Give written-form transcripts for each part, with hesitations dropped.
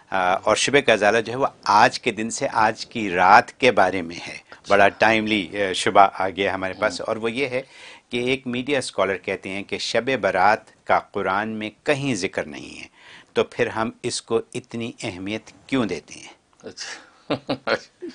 اور شب غزالہ جو ہے وہ آج کے دن سے آج کی رات کے بارے میں ہے. بڑا ٹائملی شبہ آ گیا ہمارے پاس، اور وہ یہ ہے کہ ایک میڈیا اسکالر کہتے ہیں کہ شب برات کا قرآن میں کہیں ذکر نہیں ہے، تو پھر ہم اس کو اتنی اہمیت کیوں دیتے ہیں؟ اچھا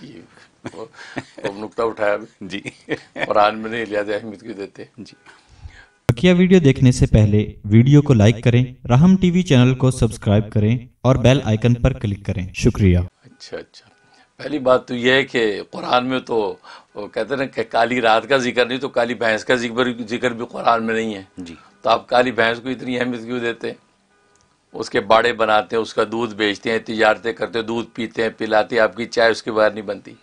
وہ نقطہ اٹھایا جی قرآن میں نہیں، لہٰذا اہمیت کیوں دیتے؟ جی. بقیہ ویڈیو دیکھنے سے پہلے ویڈیو کو لائک کریں، رحم ٹی وی چینل کو سبسکرائب کریں اور بیل آئیکن پر کلک کریں. شکریہ. اچھا پہلی بات تو یہ ہے کہ قرآن میں تو وہ کہتے ہیں نا کہ کالی رات کا ذکر نہیں، تو کالی بھینس کا ذکر بھی قرآن میں نہیں ہے. جی تو آپ کالی بھینس کو اتنی اہمیت کیوں دیتے ہیں؟ اس کے باڑے بناتے ہیں، اس کا دودھ بیچتے ہیں، تجارتیں کرتے ہیں، دودھ پیتے ہیں، پلاتے ہیں، آپ کی چائے اس کے بغیر نہیں بنتی.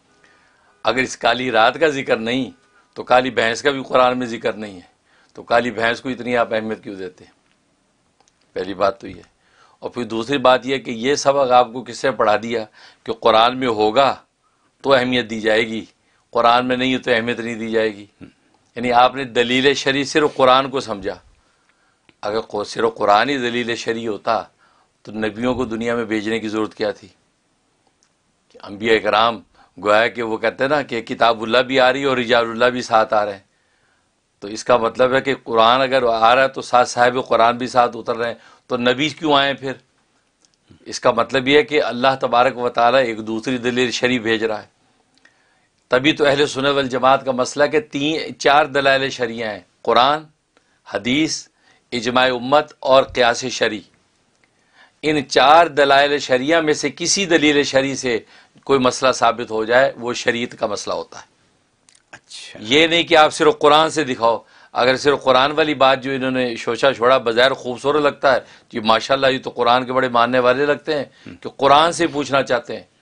اگر اس کالی رات کا ذکر نہیں تو کالی بھینس کا بھی قرآن میں ذکر نہیں ہے، تو کالی بھینس کو اتنی آپ اہمیت کیوں دیتے ہیں؟ پہلی بات تو یہ. اور پھر دوسری بات یہ کہ یہ سبق آپ کو کس نے پڑھا دیا کہ قرآن میں ہوگا تو اہمیت دی جائے گی، قرآن میں نہیں ہے تو اہمیت نہیں دی جائے گی. یعنی آپ نے دلیل شرعی صرف قرآن کو سمجھا. اگر صرف قرآن ہی دلیل شرعی ہوتا تو نبیوں کو دنیا میں بھیجنے کی ضرورت کیا تھی؟ کہ انبیاء کرام گویا کہ وہ کہتے ہیں نا کہ کتاب اللہ بھی آ رہی ہے اور رجال اللہ بھی ساتھ آ رہے ہیں. تو اس کا مطلب ہے کہ قرآن اگر آ رہا ہے تو ساتھ صاحب قرآن بھی ساتھ اتر رہے ہیں، تو نبی کیوں آئے پھر؟ اس کا مطلب یہ ہے کہ اللہ تبارک و تعالیٰ ایک دوسری دلیل شرعی بھیج رہا ہے. تبھی تو اہل سنت والجماعت کا مسئلہ کہ 4 دلائل شرعیہ ہیں: قرآن، حدیث، اجماع امت اور قیاس شرعی. ان 4 دلائل شرعیہ میں سے کسی دلیل شرعی سے کوئی مسئلہ ثابت ہو جائے وہ شریعت کا مسئلہ ہوتا ہے. اچھا. یہ نہیں کہ آپ صرف قرآن سے دکھاؤ. اگر صرف قرآن والی بات جو انہوں نے شوشہ چھوڑا بظاہر خوبصورت لگتا ہے تو یہ ماشاءاللہ یہ تو قرآن کے بڑے ماننے والے لگتے ہیں کہ قرآن سے پوچھنا چاہتے ہیں.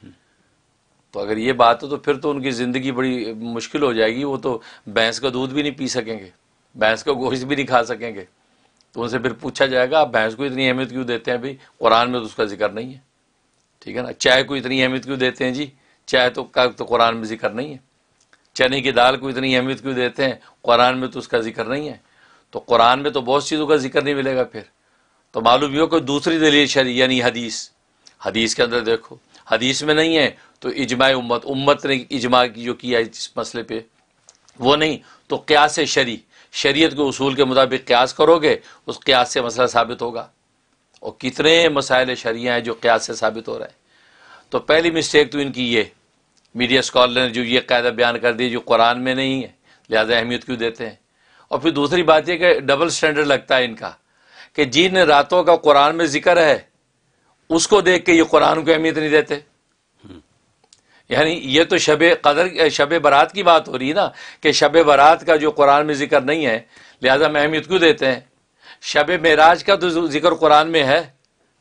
تو اگر یہ بات ہو تو پھر تو ان کی زندگی بڑی مشکل ہو جائے گی. وہ تو بھینس کا دودھ بھی نہیں پی سکیں گے، بھینس کا گوشت بھی نہیں کھا سکیں گے. تو ان سے پھر پوچھا جائے گا آپ بھینس کو اتنی اہمیت کیوں دیتے ہیں؟ بھائی قرآن میں تو اس کا ذکر نہیں ہے. ٹھیک ہے نا. چائے کو اتنی اہمیت کیوں دیتے ہیں؟ جی چائے تو قرآن میں ذکر نہیں ہے. چنے کی دال کو اتنی اہمیت کیوں دیتے ہیں؟ قرآن میں تو اس کا ذکر نہیں ہے. تو قرآن میں تو بہت چیزوں کا ذکر نہیں ملے گا. پھر تو معلوم یہ ہو کہ دوسری دلیل شرعی یعنی حدیث کے اندر دیکھو، حدیث میں نہیں ہے تو اجماع امت نے اجماع جو کیا اس مسئلے پہ وہ نہیں، تو قیاس شرعی، شریعت کے اصول کے مطابق قیاس کرو گے اس قیاس سے مسئلہ ثابت ہوگا. اور کتنے مسائل شرعیہ ہیں جو قیاس سے ثابت ہو رہے ہیں. تو پہلی مسٹیک تو ان کی یہ میڈیا اسکالر نے جو یہ قاعدہ بیان کر دی جو قرآن میں نہیں ہے لہذا اہمیت کیوں دیتے ہیں. اور پھر دوسری بات یہ کہ ڈبل سٹینڈرڈ لگتا ہے ان کا کہ جن راتوں کا قرآن میں ذکر ہے اس کو دیکھ کے یہ قرآن کو اہمیت نہیں دیتے. یعنی یہ تو شب برات کی بات ہو رہی ہے نا کہ شب برات کا جو قرآن میں ذکر نہیں ہے لہذا میں اہمیت کیوں دیتے ہیں. شب معراج کا تو ذکر قرآن میں ہے،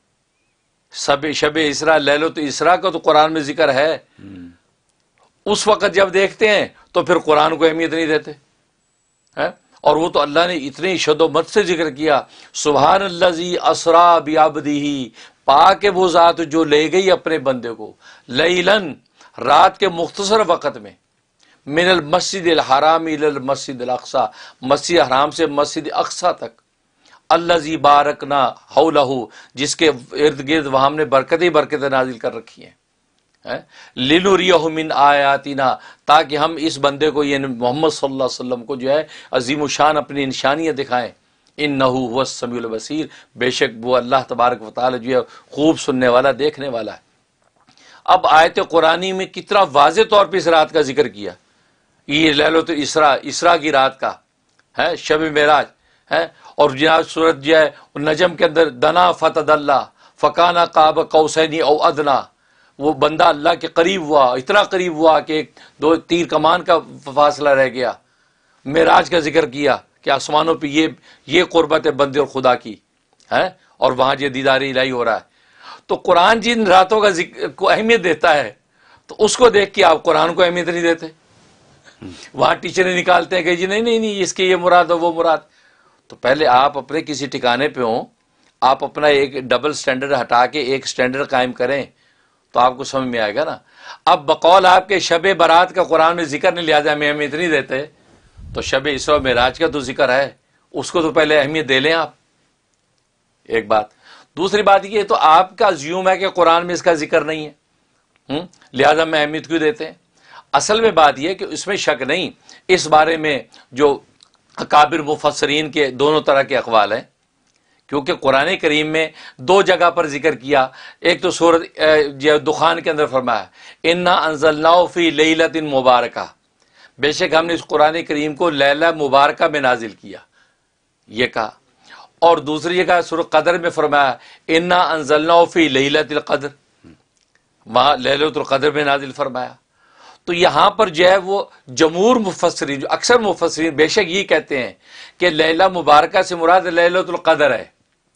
شب اسراء لیلۃ اسراء کا تو قرآن میں ذکر ہے. اس وقت جب دیکھتے ہیں تو پھر قرآن کو اہمیت نہیں دیتے. اور وہ تو اللہ نے اتنی شد و مت سے ذکر کیا، سبحان الذی اسریٰ بعبدہ، پاک ہے وہ ذات جو لے گئی اپنے بندے کو لیلاً، رات کے مختصر وقت میں، من المسجد الحرام الی المسجد الاقصی، مسجد حرام سے مسجد اقصی تک، الذی بارکنا حولہ، جس کے ارد گرد وہاں ہم نے برکتیں نازل کر رکھی ہیں، لنریہ من آیاتنا، تاکہ ہم اس بندے کو یعنی محمد صلی اللہ علیہ وسلم کو جو ہے عظیم الشان اپنی نشانیاں دکھائیں. انہ هو السمیع البصیر، بے شک وہ اللہ تبارک و تعالی جو ہے خوب سننے والا دیکھنے والا ہے. اب آیت قرآنی میں کتنا واضح طور پہ اس رات کا ذکر کیا. یہ لیلۃ اسراء کی رات کا ہے، شب معراج ہے. اور جناب سورت جو ہے نجم کے اندر دنا فتدلی فکان قاب قوسین او ادنا، وہ بندہ اللہ کے قریب ہوا، اتنا قریب ہوا کہ 2 تیر کمان کا فاصلہ رہ گیا. معراج کا ذکر کیا کہ آسمانوں پہ یہ قربت ہے بندے اور خدا کی ہے، اور وہاں یہ دیدار الہی ہو رہا ہے. تو قرآن جن راتوں کا کو اہمیت دیتا ہے تو اس کو دیکھ کے آپ قرآن کو اہمیت نہیں دیتے. وہاں ٹیچریں نکالتے ہیں کہ جی نہیں اس کے یہ مراد ہے وہ مراد. تو پہلے آپ اپنے کسی ٹھکانے پہ ہوں، آپ اپنا ایک ڈبل سٹینڈرڈ ہٹا کے ایک سٹینڈرڈ قائم کریں تو آپ کو سمجھ میں آئے گا نا. اب بقول آپ کے شب برات کا قرآن میں ذکر نہیں، لہٰذا ہمیں اہمیت نہیں دیتے. تو شب اسراء و معراج کا تو ذکر ہے، اس کو تو پہلے اہمیت دے لیں آپ. ایک بات. دوسری بات یہ تو آپ کا زیوم ہے کہ قرآن میں اس کا ذکر نہیں ہے، لہذا میں اہمیت کیوں دیتے ہیں؟ اصل میں بات یہ کہ اس میں شک نہیں، اس بارے میں جو اکابر مفسرین کے دونوں طرح کے اقوال ہیں، کیونکہ قرآن کریم میں دو جگہ پر ذکر کیا، ایک تو سورۃ دخان کے اندر فرمایا انا انزلناہ فی لیلۃ مبارکہ، بے شک ہم نے اس قرآن کریم کو لیلہ مبارکہ میں نازل کیا، یہ کہا، اور دوسری جگہ سورۃ قدر میں فرمایا انا انزلناہ فی لیلۃ القدر، وہاں لیلۃ القدر میں نازل فرمایا۔ تو یہاں پر جو ہے وہ جمہور مفسرین، جو اکثر مفسرین بے شک یہ کہتے ہیں کہ لیلہ مبارکہ سے مراد لیلۃ القدر ہے،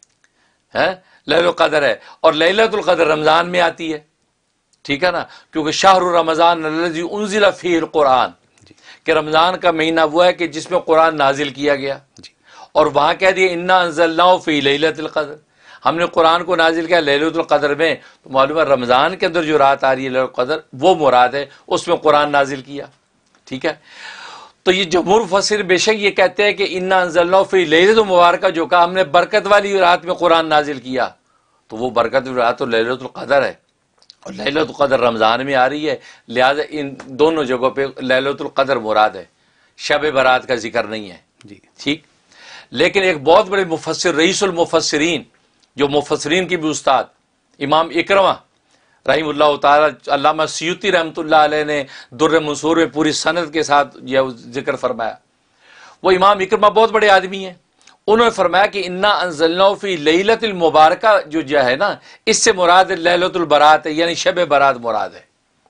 لیلۃ القدر ہے، اور لیلۃ القدر رمضان میں آتی ہے، ٹھیک ہے نا، کیونکہ شہر رمضان الذی انزل فیہ القرآن، کہ رمضان کا مہینہ وہ ہے کہ جس میں قرآن نازل کیا گیا، اور وہاں کہہ دیا انا انزلناہ فی لیلۃ القدر، ہم نے قرآن کو نازل کیا لیلۃ القدر میں، تو معلوم ہے رمضان کے اندر جو رات آ رہی ہے لیلۃ القدر وہ مراد ہے، اس میں قرآن نازل کیا، ٹھیک ہے۔ تو یہ جمہور مفسر بے شک یہ کہتے ہیں کہ انا انزلناہ فی لیلۃ مبارکہ جو کہا ہم نے برکت والی رات میں قرآن نازل کیا، تو وہ برکت والی رات تو لیلۃ القدر ہے، اور لیلۃ القدر رمضان میں آ رہی ہے، لہذا ان دونوں جگہوں پہ لیلۃ القدر مراد ہے، شب برات کا ذکر نہیں ہے، ٹھیک۔ لیکن ایک بہت بڑے مفسر، رئیس المفسرین، جو مفسرین کی بھی استاد امام اکرمہ رحم اللہ تعالیٰ، علامہ سیوطی رحمۃ اللہ علیہ نے در منصور میں پوری سند کے ساتھ یہ ذکر فرمایا، وہ امام اکرمہ بہت بڑے آدمی ہیں، انہوں نے فرمایا کہ انا انزلناہ فی لیلۃ المبارکہ جو ہے نا، اس سے مراد لیلۃ البرات ہے، یعنی شب برات مراد ہے،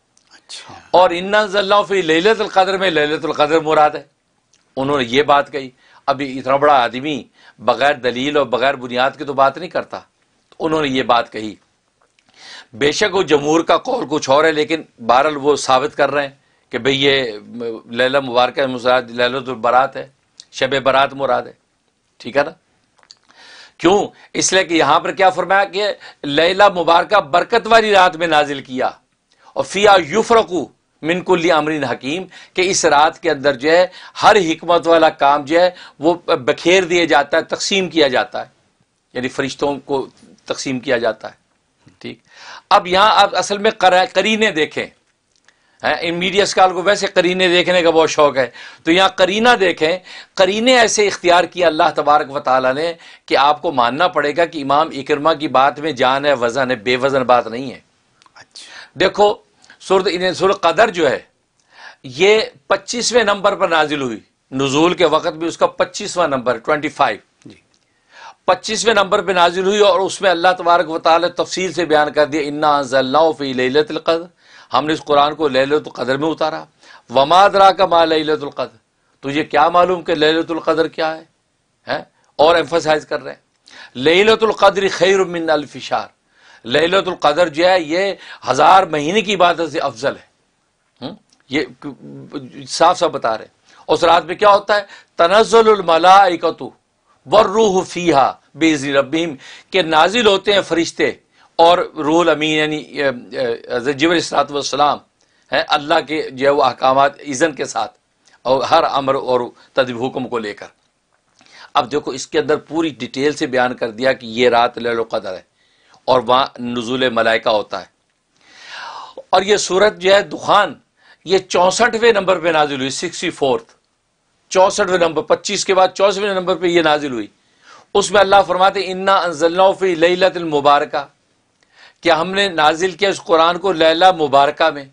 اور انا انزلناہ فی لیلۃ القدر میں لیلۃ القدر مراد ہے، انہوں نے یہ بات کہی۔ ابھی اتنا بڑا آدمی بغیر دلیل اور بغیر بنیاد کی تو بات نہیں کرتا، تو انہوں نے یہ بات کہی۔ بے شک وہ جمہور کا قول کچھ اور ہے، لیکن بہرحال وہ ثابت کر رہے ہیں کہ بھئی یہ لیلہ مبارکہ مراد لیلۃ البرات ہے، شب برات مراد ہے، ٹھیک ہے نا۔ کیوں؟ اس لیے کہ یہاں پر کیا فرمایا کہ لیلہ مبارکہ برکت والی رات میں نازل کیا، اور فیہا یفرق من کل امر حکیم، کہ اس رات کے اندر جو ہے ہر حکمت والا کام جو ہے وہ بکھیر دیا جاتا ہے، تقسیم کیا جاتا ہے، یعنی فرشتوں کو تقسیم کیا جاتا ہے، ٹھیک۔ اب یہاں آپ اصل میں قرینے دیکھیں، ان میڈیا اسکال کو ویسے قرینے دیکھنے کا بہت شوق ہے، تو یہاں قرینہ دیکھیں، قرینے ایسے اختیار کیا اللہ تبارک و تعالیٰ نے کہ آپ کو ماننا پڑے گا کہ امام اکرمہ کی بات میں جان ہے، وزن ہے، بے وزن بات نہیں ہے۔ دیکھو سورۃ قدر جو ہے یہ 25ویں نمبر پر نازل ہوئی، نزول کے وقت بھی اس کا 25واں نمبر 25، 25ویں نمبر پہ نازل ہوئی، اور اس میں اللہ تبارک و تعالی تفصیل سے بیان کر دیا انا انزلناہ فی لیلۃ القدر، ہم نے اس قرآن کو لیلۃ القدر میں اتارا۔ وما ادراک ما لیلۃ القدر، تجھے کیا معلوم کہ لیلۃ القدر کیا ہے؟ اور ایمفسائز کر رہے ہیں لیلۃ القدر خیر من الف شہر، لیلۃ القدر جو ہے یہ 1000 مہینے کی عبادت سے افضل ہے، یہ صاف صاف بتا رہے ہیں۔ اس رات میں کیا ہوتا ہے؟ تنزل الملائکۃ والروح فیہا باذن ربہم، کہ نازل ہوتے ہیں فرشتے اور روح الامین یعنی جبرائیل علیہ السلام ہے اللہ کے جو ہے وہ احکامات اذن کے ساتھ، اور ہر امر اور تدبیر حکم کو لے کر۔ اب دیکھو اس کے اندر پوری ڈیٹیل سے بیان کر دیا کہ یہ رات لیلۃ القدر ہے، اور وہاں نزول ملائکہ ہوتا ہے۔ اور یہ سورت جو ہے دخان یہ 64ویں نمبر پہ نازل ہوئی، 64، 64ویں نمبر، 25 کے بعد 64ویں نمبر پہ یہ نازل ہوئی۔ اس میں اللہ فرماتے انا انزلناہ فی لیلۃ المبارکہ، کہ ہم نے نازل کیا اس قرآن کو لیلہ مبارکہ میں،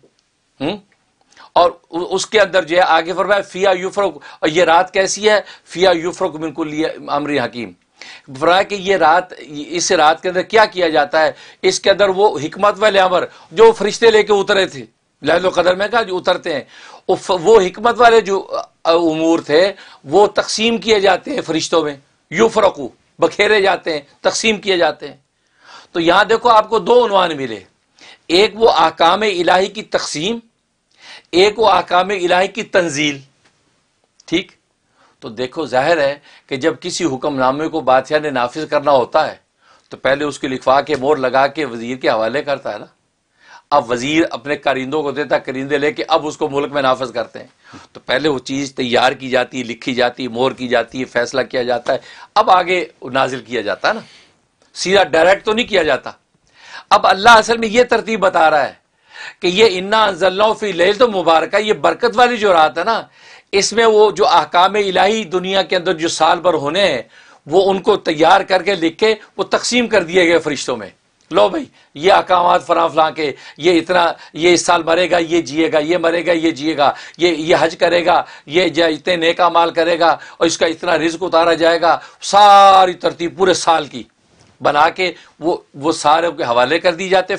اور اس کے اندر جو ہے آگے فرمایا فیہا یفرق، اور یہ رات کیسی ہے؟ فیہا یفرق من کل امر حکیم، فرمایا کہ یہ رات، اس رات کے اندر کیا کیا جاتا ہے؟ اس کے اندر وہ حکمت والے امر جو فرشتے لے کے اترے تھے، لیلۃ القدر میں کہا جو اترتے ہیں، وہ حکمت والے جو امور تھے وہ تقسیم کیے جاتے ہیں فرشتوں میں، یفرقو، بکھیرے جاتے ہیں، تقسیم کیے جاتے ہیں۔ تو یہاں دیکھو آپ کو دو عنوان ملے، ایک وہ احکام الہی کی تقسیم، ایک وہ احکام الہی کی تنزیل، ٹھیک۔ تو دیکھو ظاہر ہے کہ جب کسی حکم نامے کو بادشاہ نے نافذ کرنا ہوتا ہے تو پہلے اس کی لکھوا کے مور لگا کے وزیر کے حوالے کرتا ہے نا۔ اب وزیر اپنے کارندوں کو دیتا ہے، کرندے لے کے اب اس کو ملک میں نافذ کرتے ہیں، تو پہلے وہ چیز تیار کی جاتی ہے، لکھی جاتی ہے، مور کی جاتی ہے، فیصلہ کیا جاتا ہے، اب آگے نازل کیا جاتا ہے نا۔ سیدھا ڈائریکٹ تو نہیں کیا جاتا. اب اللہ اصل میں یہ ترتیب بتا رہا ہے کہ یہ انا انزلناہ فی لیلۃ مبارکہ، یہ برکت والی جو رات ہے نا، اس میں وہ جو احکام الہی دنیا کے اندر جو سال بھر ہونے ہیں وہ ان کو تیار کر کے لکھ کے وہ تقسیم کر دیے گئے فرشتوں میں. لو بھائی یہ احکامات فلاں کے، یہ اتنا، یہ اس سال مرے گا، یہ جیے گا، یہ مرے گا، یہ جیے گا، یہ حج کرے گا، یہ اتنے نیک اعمال کرے گا اور اس کا اتنا رزق اتارا جائے گا. ساری ترتیب پورے سال کی بنا کے وہ سارے کے حوالے کر دی جاتے.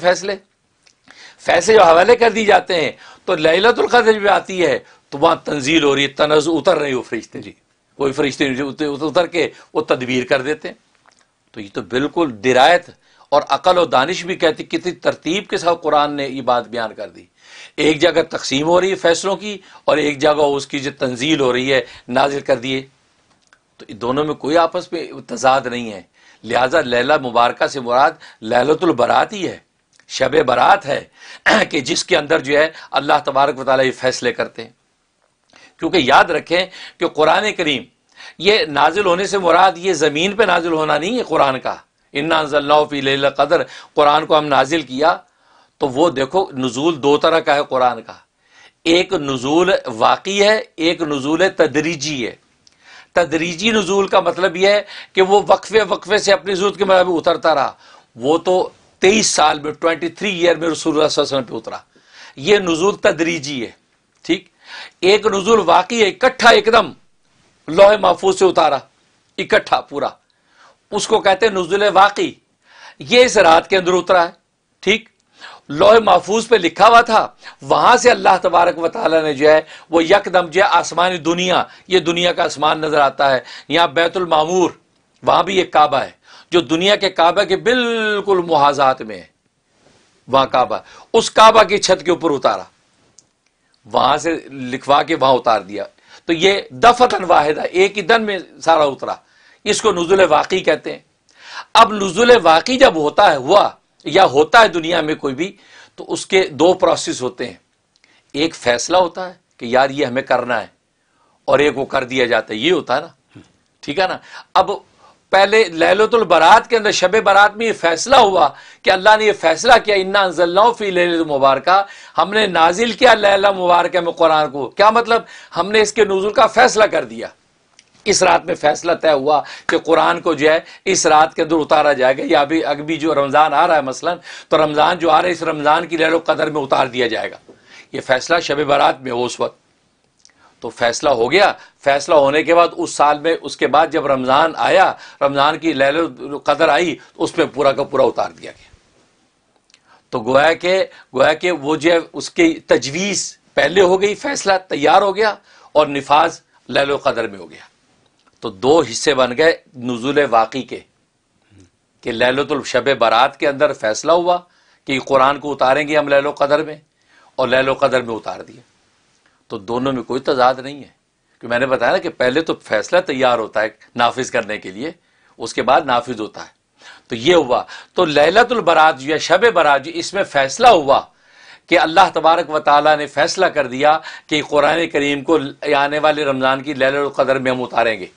فیصلے جو حوالے کر دی جاتے ہیں تو لیلۃ القدر بھی آتی ہے تو وہاں تنزیل ہو رہی ہے، تنزل اتر رہی ہو فرشتے، کوئی فرشتے اتر کے وہ تدبیر کر دیتے ہیں. تو یہ تو بالکل درایت اور عقل و دانش بھی کہتی کتنی ترتیب کے ساتھ قرآن نے یہ بات بیان کر دی. ایک جگہ تقسیم ہو رہی ہے فیصلوں کی اور ایک جگہ اس کی جو تنزیل ہو رہی ہے نازل کر دیے. تو دونوں میں کوئی آپس میں تضاد نہیں ہے. لہٰذا لیلہ مبارکہ سے مراد لیلۃ البرات ہی ہے، شب برات ہے کہ جس کے اندر جو ہے اللہ تبارک و تعالیٰ یہ فیصلے کرتے ہیں. کیونکہ یاد رکھیں کہ قرآن کریم یہ نازل ہونے سے مراد یہ زمین پہ نازل ہونا نہیں ہے. قرآن کا انا انزلناہ فی لیلۃ القدر، قرآن کو ہم نازل کیا تو وہ دیکھو نزول دو طرح کا ہے قرآن کا. ایک نزول واقعی ہے، ایک نزول تدریجی ہے. تدریجی نزول کا مطلب یہ ہے کہ وہ وقفے سے اپنی ضرورت کے مطابق اترتا رہا. وہ تو 23 سال میں 23 ایئر میں رسول اللہ صلی اللہ علیہ وسلم پہ اترا. یہ نزول تدریجی ہے. ٹھیک. ایک نزول واقعی ہے، اکٹھا ایک دم لوح محفوظ سے اتارا اکٹھا پورا، اس کو کہتے ہیں نزول واقعی. یہ اس رات کے اندر اترا ہے. ٹھیک. لوح محفوظ پہ لکھا ہوا تھا، وہاں سے اللہ تبارک و تعالیٰ نے جو ہے وہ یکدم جو ہے آسمانی دنیا، یہ دنیا کا آسمان نظر آتا ہے. یہاں بیت المعمور، وہاں بھی ایک کعبہ ہے جو دنیا کے کعبہ کے بالکل محاذات میں ہے. وہاں کعبہ، اس کعبہ کی چھت کے اوپر اتارا، وہاں سے لکھوا کے وہاں اتار دیا. تو یہ دفعتاً واحدہ، ایک ہی دن میں سارا اترا. اس کو نزول واقعی کہتے ہیں. اب نزول واقعی جب ہوتا ہے، ہوا یا ہوتا ہے دنیا میں کوئی بھی، تو اس کے دو پروسیس ہوتے ہیں. ایک فیصلہ ہوتا ہے کہ یار یہ ہمیں کرنا ہے، اور ایک وہ کر دیا جاتا ہے. یہ ہوتا ہے نا. ٹھیک ہے نا. اب پہلے لیلۃ البرات کے اندر شب برات میں یہ فیصلہ ہوا کہ اللہ نے یہ فیصلہ کیا انا انزلناہ فی لیلۃ مبارکہ، ہم نے نازل کیا لیلہ مبارکہ میں قرآن کو. کیا مطلب؟ ہم نے اس کے نزول کا فیصلہ کر دیا. اس رات میں فیصلہ طے ہوا کہ قرآن کو جو ہے اس رات کے اندر اتارا جائے گا. یا ابھی جو رمضان آ رہا ہے مثلا، تو رمضان جو آ رہا ہے اس رمضان کی لیلۃ القدر میں اتار دیا جائے گا. یہ فیصلہ شب برات میں ہو اس وقت. تو فیصلہ ہو گیا. فیصلہ ہونے کے بعد اس سال میں، اس کے بعد جب رمضان آیا، رمضان کی لیلۃ القدر آئی، تو اس میں پورا کا پورا اتار دیا گیا. تو گویا کہ وہ جو ہے اس کی تجویز پہلے ہو گئی، فیصلہ تیار ہو گیا اور نفاذ لیلۃ القدر میں ہو گیا. تو دو حصے بن گئے نزول واقعی کے، کہ لیلۃ الشب برات کے اندر فیصلہ ہوا کہ قرآن کو اتاریں گے ہم لیلۃ القدر میں، اور لیلۃ القدر میں اتار دیا. تو دونوں میں کوئی تضاد نہیں ہے. کہ میں نے بتایا نا کہ پہلے تو فیصلہ تیار ہوتا ہے نافذ کرنے کے لیے، اس کے بعد نافذ ہوتا ہے. تو یہ ہوا. تو لیلۃ البرات جو ہے شب برات، اس میں فیصلہ ہوا کہ اللہ تبارک و تعالیٰ نے فیصلہ کر دیا کہ قرآن کریم کو آنے والے رمضان کی لیلۃ القدر میں ہم اتاریں گے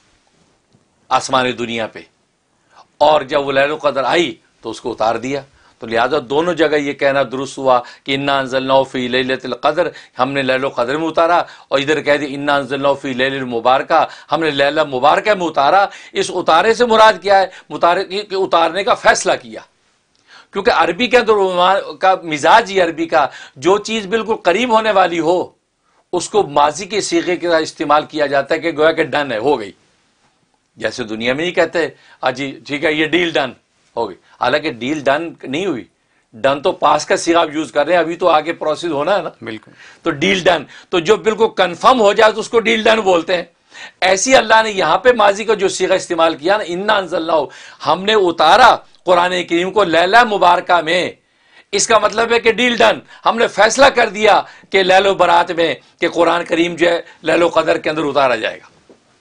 آسمانی دنیا پہ. اور جب وہ لیلۃ القدر آئی تو اس کو اتار دیا. تو لہٰذا دونوں جگہ یہ کہنا درست ہوا کہ انا انزلناہ فی لیلۃ القدر، ہم نے لیلۃ القدر میں اتارا. اور ادھر کہہ دی انا انزلناہ فی لیلۃ مبارکہ، ہم نے لیلہ مبارکہ میں اتارا. اس اتارے سے مراد کیا ہے؟ کہ اتارنے کا فیصلہ کیا. کیونکہ عربی کے اندر کا مزاج ہی عربی کا، جو چیز بالکل قریب ہونے والی ہو اس کو ماضی کے صیغے کے استعمال کیا جاتا ہے کہ گویا کہ ڈن ہے، ہو گئی. جیسے دنیا میں نہیں کہتے جی ٹھیک ہے یہ ڈیل ڈن ہو گئی. حالانکہ ڈیل ڈن نہیں ہوئی، ڈن تو پاس کا صیغہ یوز کر رہے ہیں، ابھی تو آگے پروسیس ہونا ہے نا. بالکل. تو ڈیل ڈن، تو جو بالکل کنفرم ہو جائے تو اس کو ڈیل ڈن بولتے ہیں. ایسی اللہ نے یہاں پہ ماضی کا جو صیغہ استعمال کیا نا، انا انزلناہ، ہم نے اتارا قرآن کریم کو لیلہ مبارکہ میں. اس کا مطلب ہے کہ ڈیل ڈن، ہم نے فیصلہ کر دیا کہ لیلہ برات میں کہ قرآن کریم جو ہے لیلہ قدر کے اندر اتارا جائے گا.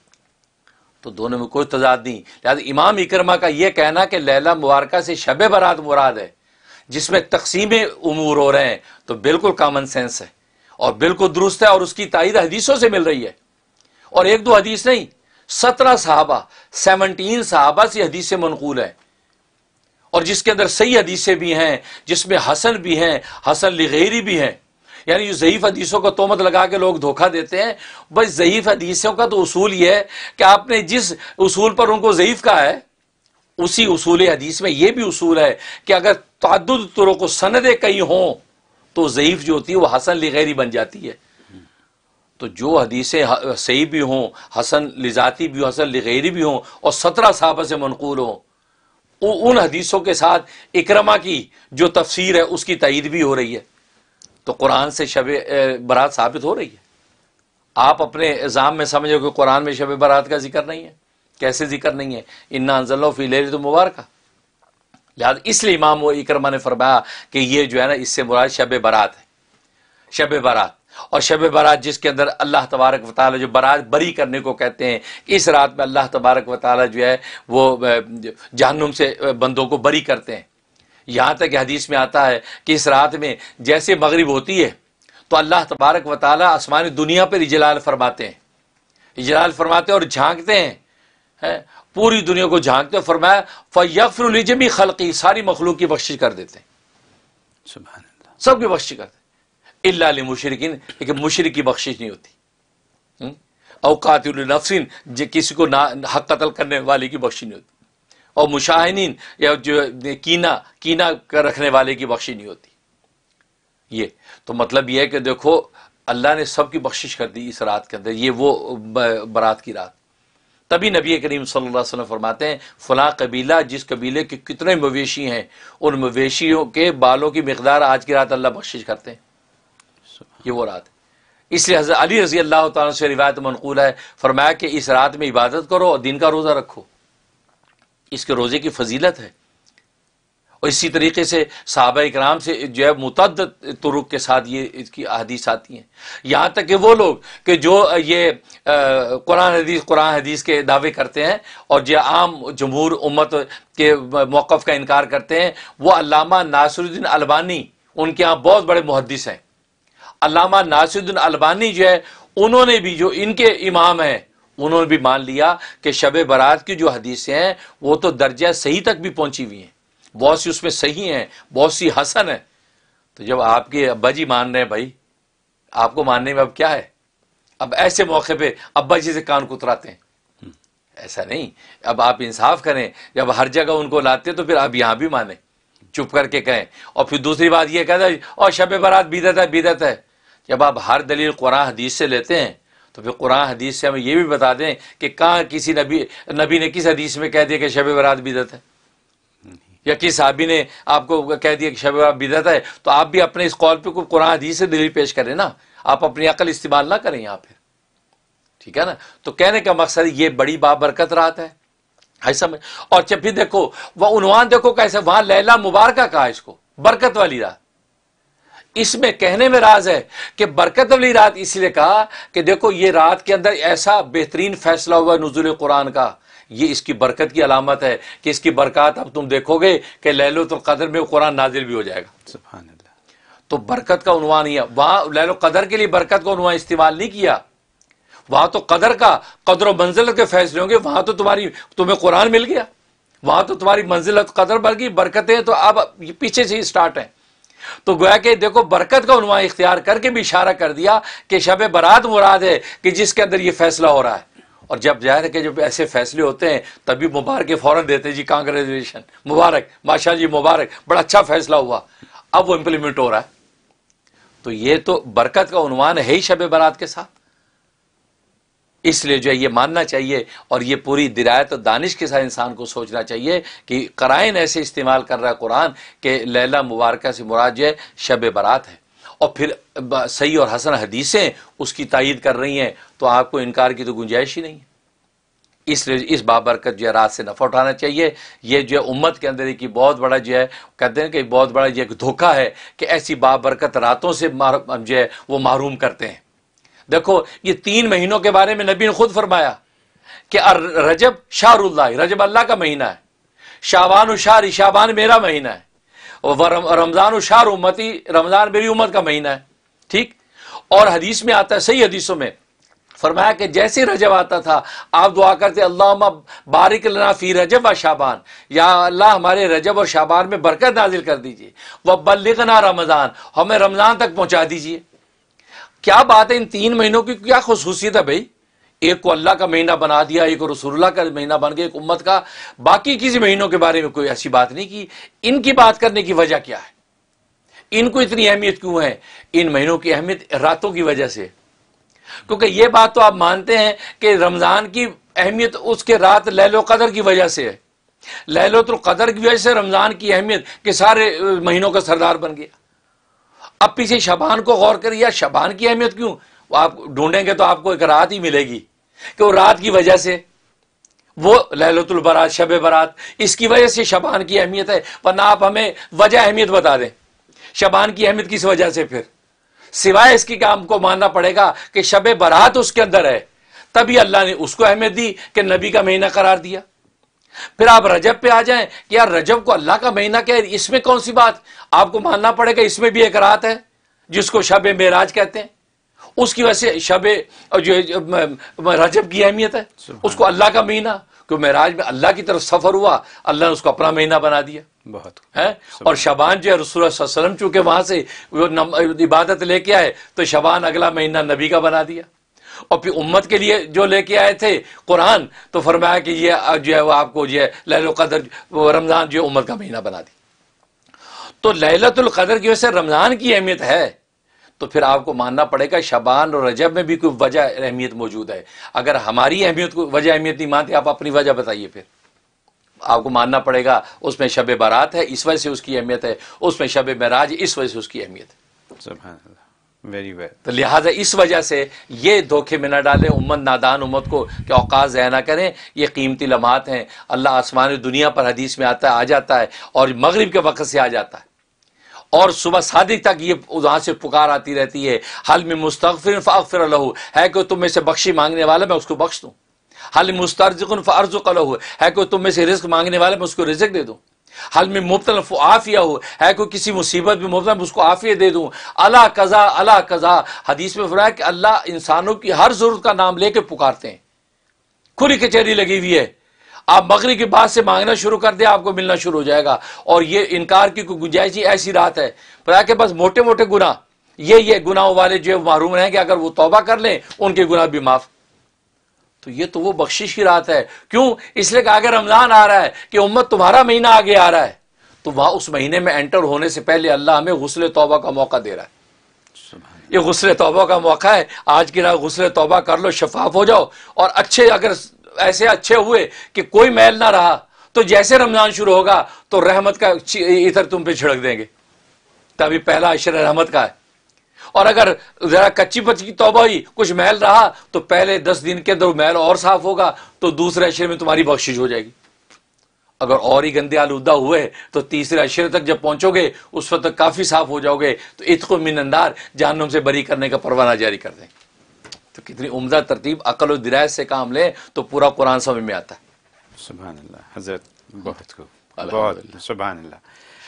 تو دونوں میں کوئی تضاد نہیں. لہٰذا امام اکرمہ کا یہ کہنا کہ لیلہ مبارکہ سے شب برات مراد ہے جس میں تقسیم امور ہو رہے ہیں، تو بالکل کامن سینس ہے اور بالکل درست ہے، اور اس کی تائید حدیثوں سے مل رہی ہے. اور ایک دو حدیث نہیں، 17 صحابہ 17 صحابہ سے حدیث سے منقول ہے اور جس کے اندر صحیح حدیثیں بھی ہیں، جس میں حسن بھی ہیں، حسن لغیری بھی ہیں. یعنی جو ضعیف حدیثوں کو تہمت لگا کے لوگ دھوکہ دیتے ہیں، بس ضعیف حدیثوں کا تو اصول یہ ہے کہ آپ نے جس اصول پر ان کو ضعیف کہا ہے، اسی اصول حدیث میں یہ بھی اصول ہے کہ اگر تعدد طرق و سندیں کئی ہوں تو ضعیف جو ہوتی ہے وہ حسن لغیری بن جاتی ہے. تو جو حدیثیں صحیح بھی ہوں، حسن لذاتی بھی ہوں، حسن لغیری بھی ہوں، اور 17 صحابہ سے منقول ہوں، ان حدیثوں کے ساتھ اکرمہ کی جو تفسیر ہے اس کی تائید بھی ہو رہی ہے. تو قرآن سے شب برات ثابت ہو رہی ہے. آپ اپنے الزام میں سمجھو کہ قرآن میں شب برات کا ذکر نہیں ہے. کیسے ذکر نہیں ہے؟ انا انزلناہ فی لیلۃ مبارکہ. لہٰذا اس لیے امام و اکرمہ نے فرمایا کہ یہ جو ہے نا اس سے مراد شب برات ہے. شب برات، اور شب برات جس کے اندر اللہ تبارک و تعالیٰ جو برات بری کرنے کو کہتے ہیں، اس رات میں اللہ تبارک و تعالیٰ جو ہے وہ جہنم سے بندوں کو بری کرتے ہیں. یہاں تک کہ حدیث میں آتا ہے کہ اس رات میں جیسے مغرب ہوتی ہے تو اللہ تبارک و تعالیٰ آسمانی دنیا پر اجلال فرماتے ہیں، اجلال فرماتے ہیں اور جھانکتے ہیں، پوری دنیا کو جھانکتے ہیں. فرمایا فَيَغْفِرُ لِجَمِيعِ خَلْقِهِ، ساری مخلوق کی بخشش کر دیتے ہیں. سبحان اللہ. سب کی بخشش کرتے ہیں الا للمشرکین، لیکن مشرک کی بخشش نہیں ہوتی. او قاتل نفس، کسی کو حق قتل کرنے والے کی بخشش نہیں ہوتی. اور مشاہنین، یا جو کینہ رکھنے والے کی بخشش نہیں ہوتی. یہ تو مطلب یہ ہے کہ دیکھو اللہ نے سب کی بخشش کر دی اس رات کے اندر. یہ وہ برات کی رات. تبھی نبی کریم صلی اللہ علیہ وسلم فرماتے ہیں فلاں قبیلہ، جس قبیلے کے کتنے مویشی ہیں، ان مویشیوں کے بالوں کی مقدار آج کی رات اللہ بخشش کرتے ہیں. یہ وہ رات ہے. اس لیے حضرت علی رضی اللہ تعالیٰ سے روایت منقول ہے، فرمایا کہ اس رات میں عبادت کرو اور دن کا روزہ رکھو. اس کے روزے کی فضیلت ہے. اور اسی طریقے سے صحابہ اکرام سے جو ہے متعدد طرق کے ساتھ یہ اس کی احادیث آتی ہیں. یہاں تک کہ وہ لوگ کہ جو یہ قرآن حدیث کے دعوے کرتے ہیں اور جو عام جمہور امت کے موقف کا انکار کرتے ہیں، وہ علامہ ناصر الدین البانی، ان کے ہاں بہت بڑے محدث ہیں. علامہ ناصر الدین البانی جو ہے، انہوں نے بھی، جو ان کے امام ہیں، انہوں نے بھی مان لیا کہ شب برات کی جو حدیثیں ہیں وہ تو درجہ صحیح تک بھی پہنچی ہوئی ہیں. بہت سی اس میں صحیح ہیں، بہت سی حسن ہیں. تو جب آپ کے ابا جی مان رہے ہیں بھائی، آپ کو ماننے میں اب کیا ہے؟ اب ایسے موقع پہ ابا جی سے کان کتراتے ہیں؟ ایسا نہیں. اب آپ انصاف کریں، جب ہر جگہ ان کو لاتے تو پھر آپ یہاں بھی مانیں، چپ کر کے کہیں. اور پھر دوسری بات یہ کہتا ہے اور شب برات بدعت ہے، بدعت ہے. جب آپ ہر دلیل قرآن حدیث سے لیتے ہیں تو پھر قرآن حدیث سے ہمیں یہ بھی بتا دیں کہ کہاں کسی نبی نے کس حدیث میں کہہ دیا کہ شب برات بدعت ہے، یا کس صحابی نے آپ کو کہہ دیا کہ شب برات بدعت ہے. تو آپ بھی اپنے اس قول پہ کوئی قرآن حدیث سے دلیل پیش کریں نا، آپ اپنی عقل استعمال نہ کریں یہاں پہ. ٹھیک ہے نا؟ تو کہنے کا مقصد یہ بڑی بابرکت رات ہے. ایسا میں اور جب بھی دیکھو وہ عنوان دیکھو کیسے، وہاں لیلہ مبارکہ کہا اس کو، برکت والی رات. اس میں کہنے میں راز ہے کہ برکت والی رات اس لیے کہا کہ دیکھو یہ رات کے اندر ایسا بہترین فیصلہ ہوا نزول قرآن کا. یہ اس کی برکت کی علامت ہے کہ اس کی برکات اب تم دیکھو گے کہ لیلۃ القدر میں قرآن نازل بھی ہو جائے گا. سبحان اللہ. تو برکت کا عنوان ہی ہے. وہاں لیلۃ القدر کے لیے برکت کا عنوان استعمال نہیں کیا. وہاں تو قدر کا، قدر و منزلت کے فیصلے ہوں گے. وہاں تو تمہیں قرآن مل گیا، وہاں تو تمہاری منزلت قدر بڑھ گئی، برکتیں تو اب پیچھے سے ہی اسٹارٹ ہیں. تو گویا کہ دیکھو برکت کا عنوان اختیار کر کے بھی اشارہ کر دیا کہ شب برات مراد ہے کہ جس کے اندر یہ فیصلہ ہو رہا ہے. اور جب ظاہر ہے کہ جب ایسے فیصلے ہوتے ہیں تبھی مبارک فوراً دیتے ہیں، جی کانگریچولیشن، مبارک، ماشاء جی مبارک، بڑا اچھا فیصلہ ہوا، اب وہ امپلیمنٹ ہو رہا ہے. تو یہ تو برکت کا عنوان ہے ہی شب برات کے ساتھ. اس لیے جو ہے یہ ماننا چاہیے اور یہ پوری درایت و دانش کے ساتھ انسان کو سوچنا چاہیے کہ قرائن ایسے استعمال کر رہا ہے قرآن کہ لیلہ مبارکہ سے مراد جو ہے شب برات ہے، اور پھر صحیح اور حسن حدیثیں اس کی تائید کر رہی ہیں، تو آپ کو انکار کی تو گنجائش ہی نہیں ہے. اس لیے اس بابرکت جو ہے رات سے نفع اٹھانا چاہیے. یہ جو ہے امت کے اندر ایک بہت بڑا جو ہے کہتے ہیں کہ بہت بڑا یہ ایک دھوکہ ہے کہ ایسی بابرکت راتوں سے جو ہے وہ محروم کرتے ہیں. دیکھو یہ 3 مہینوں کے بارے میں نبی نے خود فرمایا کہ رجب شہر اللہ، رجب اللہ کا مہینہ ہے. شعبان و شہر، شعبان میرا مہینہ ہے. اور رمضان و شہر امتی، رمضان میری امت کا مہینہ ہے. ٹھیک. اور حدیث میں آتا ہے، صحیح حدیثوں میں فرمایا کہ جیسے رجب آتا تھا آپ دعا کرتے اللہم بارک لنا فی رجب و شعبان، یا اللہ ہمارے رجب اور شعبان میں برکت نازل کر دیجئے، وبلغنا رمضان، ہمیں رمضان تک پہنچا دیجئے۔ کیا بات ہے، ان 3 مہینوں کی کیا خصوصیت ہے بھائی؟ ایک کو اللہ کا مہینہ بنا دیا، ایک کو رسول اللہ کا مہینہ بن گیا، ایک امت کا، باقی کسی مہینوں کے بارے میں کوئی ایسی بات نہیں کی۔ ان کی بات کرنے کی وجہ کیا ہے؟ ان کو اتنی اہمیت کیوں ہے؟ ان مہینوں کی اہمیت راتوں کی وجہ سے، کیونکہ یہ بات تو آپ مانتے ہیں کہ رمضان کی اہمیت اس کے رات لیل القدر کی وجہ سے ہے، لیلۃ القدر کی وجہ سے رمضان کی اہمیت کہ سارے مہینوں کا سردار بن گیا۔ اب پیچھے شعبان کو غور کریے، یا شعبان کی اہمیت کیوں؟ وہ آپ ڈھونڈیں گے تو آپ کو ایک رات ہی ملے گی کہ وہ رات کی وجہ سے، وہ لیلۃ البرات، شب برات، اس کی وجہ سے شعبان کی اہمیت ہے۔ ورنہ آپ ہمیں وجہ اہمیت بتا دیں، شعبان کی اہمیت کس وجہ سے؟ پھر سوائے اس کی کام کو ماننا پڑے گا کہ شب برات اس کے اندر ہے، تبھی اللہ نے اس کو اہمیت دی کہ نبی کا مہینہ قرار دیا۔ پھر آپ رجب پہ آ جائیں کہ یار رجب کو اللہ کا مہینہ کہہ، اس میں کون سی بات؟ آپ کو ماننا پڑے گا اس میں بھی ایک رات ہے جس کو شب معراج کہتے ہیں، اس کی وجہ سے شب جو رجب کی اہمیت ہے، اس کو اللہ کا مہینہ، کہ معراج میں اللہ کی طرف سفر ہوا، اللہ نے اس کو اپنا مہینہ بنا دیا بہت ہے۔ اور شعبان جو ہے رسول اللہ صلی اللہ علیہ وسلم چونکہ وہاں سے وہ عبادت لے کے آئے تو شعبان اگلا مہینہ نبی کا بنا دیا۔ اور پھر امت کے لیے جو لے کے آئے تھے قرآن، تو فرمایا کہ یہ جو ہے وہ آپ کو جو ہے لیلۃ القدر، رمضان جو ہے امت کا مہینہ بنا دی۔ تو لیلۃ القدر کی وجہ سے رمضان کی اہمیت ہے، تو پھر آپ کو ماننا پڑے گا شعبان اور رجب میں بھی کوئی وجہ اہمیت موجود ہے۔ اگر ہماری اہمیت کو وجہ اہمیت نہیں مانتے، آپ اپنی وجہ بتائیے۔ پھر آپ کو ماننا پڑے گا اس میں شب بارات ہے، اس وجہ سے اس کی اہمیت ہے، اس میں شب معراج اس وجہ سے اس کی اہمیت ہے۔ سبحان اللہ، ویری ویل۔ تو لہٰذا اس وجہ سے یہ دھوکے میں نہ ڈالیں امت، نادان امت کو کہ اوقات ضائع نہ کریں، یہ قیمتی لمحات ہیں۔ اللہ آسمان دنیا پر حدیث میں آتا ہے، آ جاتا ہے، اور مغرب کے وقت سے آ جاتا ہے، اور صبح صادق تک یہ وہاں سے پکار آتی رہتی ہے، حل من مستغفر فاغفر لہ، ہے کہ تم میں سے بخشی مانگنے والا میں اس کو بخش دوں، حل مسترزق فارزق لہ، ہے کہ تم میں سے رزق مانگنے والا میں اس کو رزق دے دوں، حل میں مبتلا فعافیہ ہو، ہے کہ کسی مصیبت میں مبتلا میں اس کو عافیت دے دوں، اللہ قضا اللہ قضا۔ حدیث میں فرمایا کہ اللہ انسانوں کی ہر ضرورت کا نام لے کے پکارتے ہیں، کھلی کچہری لگی ہوئی ہے، آپ مغرب کے بعد سے مانگنا شروع کر دیں، آپ کو ملنا شروع ہو جائے گا۔ اور یہ انکار کی کوئی گنجائش نہیں، ایسی رات ہے فرمایا کہ بس موٹے موٹے گناہ، یہ گناہوں والے جو معروم رہیں کہ اگر وہ توبہ کر لیں ان کے گناہ بھی معاف۔ تو یہ تو وہ بخشش کی رات ہے۔ کیوں؟ اس لیے کہ اگر رمضان آ رہا ہے کہ امت تمہارا مہینہ آگے آ رہا ہے، تو وہاں اس مہینے میں انٹر ہونے سے پہلے اللہ ہمیں غسل توبہ کا موقع دے رہا ہے۔ یہ غسل توبہ کا موقع ہے، آج کی رات غسل توبہ کر لو، شفاف ہو جاؤ، اور اچھے اگر ایسے اچھے ہوئے کہ کوئی میل نہ رہا، تو جیسے رمضان شروع ہوگا تو رحمت کا عطر تم پہ چھڑک دیں گے، تبھی پہلا عشر رحمت کا ہے۔ اور اگر ذرا کچی پچی توبہ ہوئی، کچھ میل رہا، تو پہلے 10 دن کے اندر میل اور صاف ہوگا، تو دوسرے عشرے میں تمہاری بخشش ہو جائے گی۔ اگر اور ہی گندے آلودہ ہوئے تو تیسرے عشرے تک جب پہنچو گے اس وقت تک کافی صاف ہو جاؤ گے، تو عتق من النار، جہنم سے بری کرنے کا پروانہ جاری کر دیں۔ تو کتنی عمدہ ترتیب، عقل و درایت سے کام لیں تو پورا قرآن سمجھ میں آتا ہے۔ سبحان اللہ حضرت، بہت خوب، بہت سبحان اللہ۔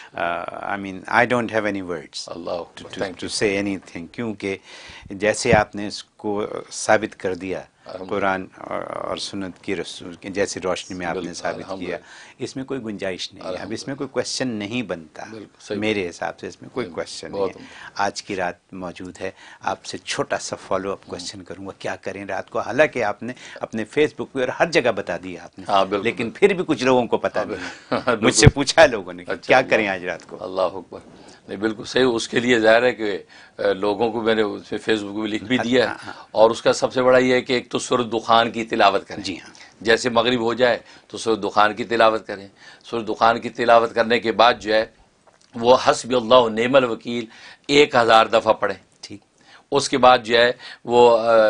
I mean, I don't have any words to say anything، کیونکہ جیسے آپ نے اس کو ثابت کر دیا قرآن اور سنت کی رسول کی جیسی روشنی میں آپ نے ثابت کیا، اس میں کوئی گنجائش نہیں ہے، اب اس میں کوئی کوشچن نہیں بنتا، میرے حساب سے اس میں کوئی کوشچن نہیں ہے۔ آج کی رات موجود ہے، آپ سے چھوٹا سا فالو اپ کوشچن کروں گا، کیا کریں رات کو؟ حالانکہ آپ نے اپنے فیس بک پہ اور ہر جگہ بتا دیا آپ نے، لیکن پھر بھی کچھ لوگوں کو پتا نہیں، مجھ سے پوچھا ہے لوگوں نے کیا کریں آج رات کو۔ اللہ اکبر، نہیں بالکل صحیح۔ اس کے لیے ظاہر ہے کہ لوگوں کو میں نے اس میں فیس بک بھی لکھ بھی دیا ہے، اور اس کا سب سے بڑا یہ ہے کہ ایک تو سورۃ دخان کی تلاوت کریں۔ جی ہاں، جیسے مغرب ہو جائے تو سورۃ دخان کی تلاوت کریں۔ سورۃ دخان کی تلاوت کرنے کے بعد جو ہے وہ حسبی اللہ و نعم الوکیل 1000 دفعہ پڑھیں۔ ٹھیک، اس کے بعد جو ہے وہ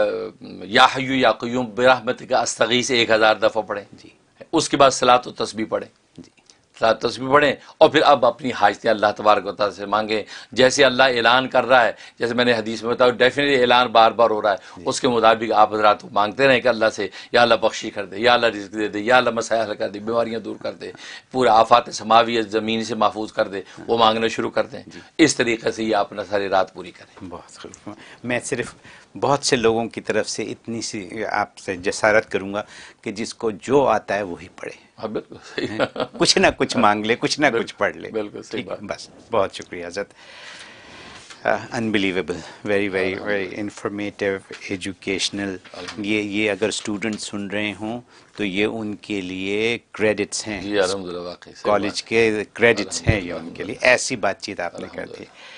یا حی یا قیوم برحمتک استغیث 1000 دفعہ پڑھیں۔ جی، اس کے بعد صلاۃ و تسبیح پڑھیں۔ جی، تسبیح پڑھیں اور پھر اب اپنی حاجتیں اللہ تبارک و تعالیٰ سے مانگیں. جیسے اللہ اعلان کر رہا ہے، جیسے میں نے حدیث میں بتایا ڈیفینیٹلی اعلان بار بار ہو رہا ہے، اس کے مطابق آپ حضرات مانگتے رہیں کہ اللہ سے یا اللہ بخشی کر دے، یا اللہ رزق دے دے، یا اللہ مسائل حل کر دے، بیماریاں دور کر دے، پورے آفات سماوی زمین سے محفوظ کر دے، وہ مانگنا شروع کر دیں. اس طریقے سے یہ اپنا ساری رات پوری کریں. بہت خوب. میں صرف بہت سے لوگوں کی طرف سے اتنی سی آپ سے جسارت کروں گا کہ جس کو جو آتا ہے وہی پڑھے. ہاں بالکل صحیح. کچھ نہ کچھ مانگ لے، کچھ نہ کچھ پڑھ لے. بالکل صحیح ٹھیک ہے، بات. بس بہت شکریہ حضرت. Unbelievable, very very very informative, educational. یہ اگر اسٹوڈنٹ سن رہے ہوں تو یہ ان کے لیے کریڈٹس ہیں، جی الحمدللہ واقعی کالج کے کریڈٹس ہیں یہ ان کے لیے. ایسی بات چیت آپ نے کر دی.